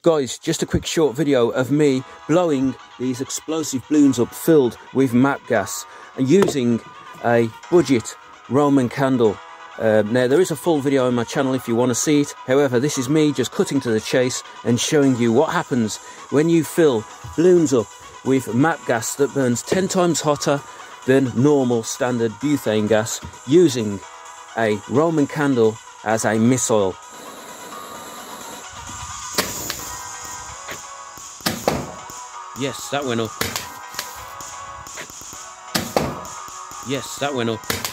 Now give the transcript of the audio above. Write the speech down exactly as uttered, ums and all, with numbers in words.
Guys, just a quick short video of me blowing these explosive balloons up filled with map gas and using a budget Roman candle. Uh, now there is a full video on my channel if you want to see it. However, this is me just cutting to the chase and showing you what happens when you fill balloons up with map gas that burns ten times hotter than normal standard butane gas using a Roman candle as a missile. Yes, that went up. Yes, that went up.